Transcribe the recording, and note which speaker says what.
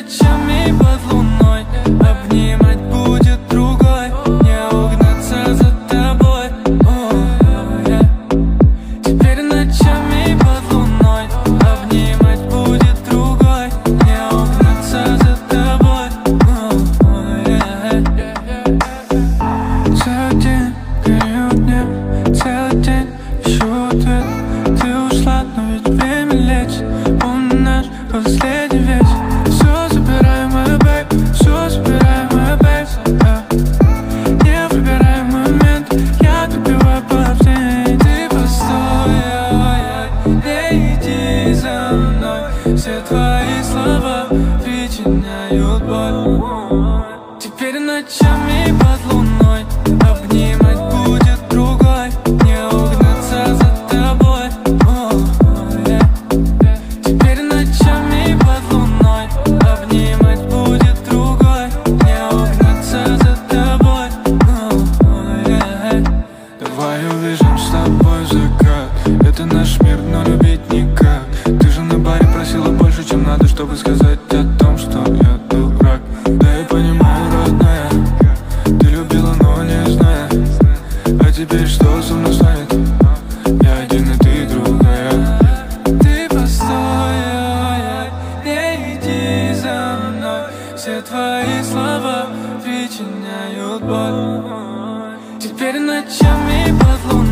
Speaker 1: ночами под луной обнимать будет другой, не угнаться за тобой. Теперь ночами под луной обнимать будет другой, не угнаться за тобой. Целый день период дня, целый день ищу ответ. Ты ушла, но ведь время лечит. Помню наш последний вечер. Все забирай, моя бэйб, все забирай, моя бэйб, не выбирай момент, я добиваю по день. Ты постой, не иди за мной. Все твои слова причиняют боль. Теперь ночами под луной обнимать будет другой, не угнаться за тобой. Теперь ночами под луной обнимать будет другой, не угнаться за тобой. Давай увижем с тобой закат. Это наш мир, но любить никак. Ты же на баре просила больше, чем надо, чтобы сказать о том, что я дурак. Да я понимаю, родная, ты любила, но не зная. А теперь что со мной станет? Я один, и ты другая. Ты постой, не иди за мной. Все твои слова причиняют боль. Теперь ночами под луной